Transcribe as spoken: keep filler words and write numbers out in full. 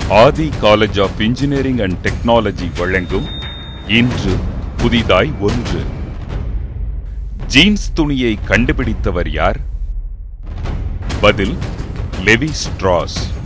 Aadhi college of engineering and technology வழங்கும் இன்று புதிதாய் ஒன்று. ஜீன்ஸ் துணியை கண்டுபிடித்தவர் யார்? பதில் லெவி ஸ்ட்ராஸ்.